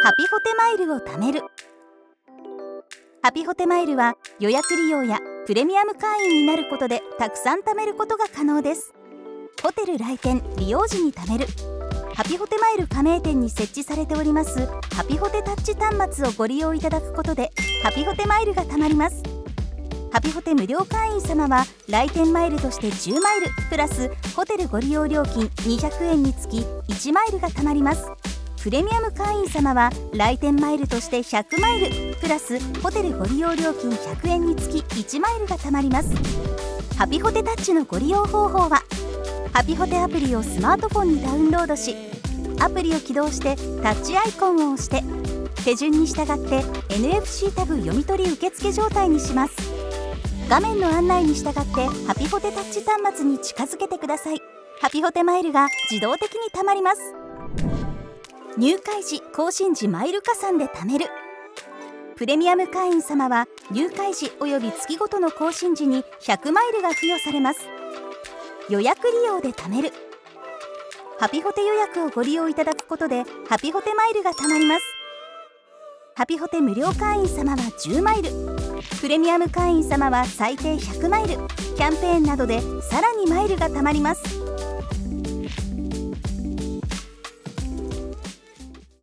ハピホテマイルを貯める。ハピホテマイルは予約利用やプレミアム会員になることでたくさん貯めることが可能です。ホテル来店・利用時に貯める。ハピホテマイル加盟店に設置されておりますハピホテタッチ端末をご利用いただくことでハピホテマイルが貯まります。ハピホテ無料会員様は来店マイルとして10マイルプラスホテルご利用料金200円につき1マイルが貯まります。プレミアム会員様は来店マイルとして100マイルプラスホテルご利用料金100円につき1マイルが貯まります。ハピホテタッチのご利用方法は、ハピホテアプリをスマートフォンにダウンロードし、アプリを起動してタッチアイコンを押して手順に従って NFC タグ読み取り受付状態にします。画面の案内に従ってハピホテタッチ端末に近づけてください。ハピホテマイルが自動的に貯まります。入会時・更新時マイル加算で貯める。プレミアム会員様は入会時および月ごとの更新時に100マイルが付与されます。予約利用で貯める。ハピホテ予約をご利用いただくことでハピホテマイルが貯まります。ハピホテ無料会員様は10マイル、プレミアム会員様は最低100マイル、キャンペーンなどでさらにマイルが貯まります。